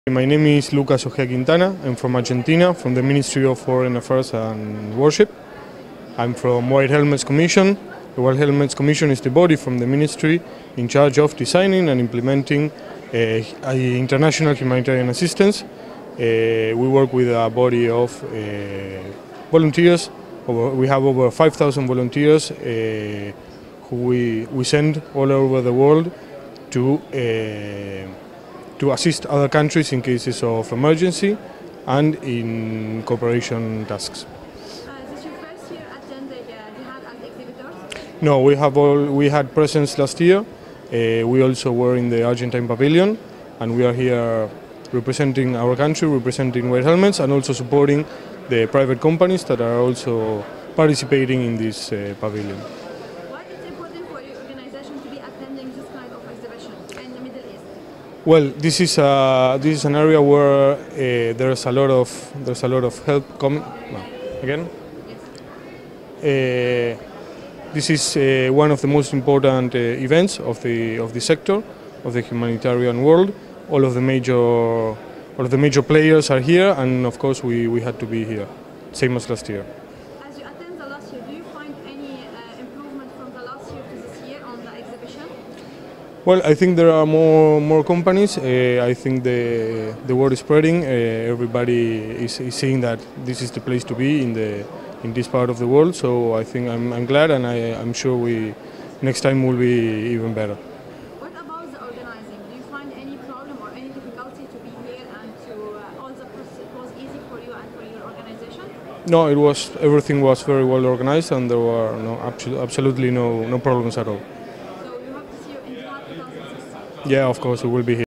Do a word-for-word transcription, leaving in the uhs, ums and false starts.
My name is Lucas Ojea Quintana. I'm from Argentina, from the Ministry of Foreign Affairs and Worship. I'm from White Helmets Commission. The White Helmets Commission is the body from the ministry in charge of designing and implementing uh, international humanitarian assistance. Uh, we work with a body of uh, volunteers. Over, we have over five thousand volunteers uh, who we, we send all over the world to uh, to assist other countries in cases of emergency and in cooperation tasks. Uh, is this your first year at the Jihad as exhibitors? No, we have all we had presence last year. Uh, we also were in the Argentine pavilion, and we are here representing our country, representing White Helmets, and also supporting the private companies that are also participating in this uh, pavilion. Why is it important for your organization to be attending this kind of exhibition in the Middle East? Well, this is a, this is an area where uh, there's a lot of there's a lot of help coming. No. Again, uh, this is uh, one of the most important uh, events of the of the sector of the humanitarian world. All of the major all of the major players are here, and of course we we had to be here, same as last year. As you attend the last year, do you find any uh, improvement from the last year to this year on the exhibition? Well, I think there are more more companies. Uh, I think the the word is spreading. Uh, everybody is, is seeing that this is the place to be in the in this part of the world. So I think I'm I'm glad, and I, I'm sure we next time will be even better. What about the organizing? Do you find any problem or any difficulty to be here and to uh, all the process was easy for you and for your organization? No, it was everything was very well organized, and there were no absolutely no no problems at all. So you hope to see you in Jihad twenty sixteen? Yeah, of course we will be here.